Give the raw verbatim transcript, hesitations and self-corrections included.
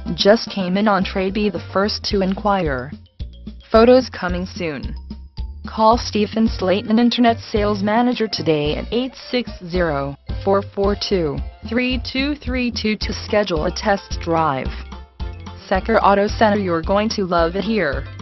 Just came in on trade. Be the first to inquire. Photos coming soon. Call Stephen Slayton, Internet Sales Manager today at eight six zero, four four two, three two three two to schedule a test drive. Secor Auto Center, you're going to love it here.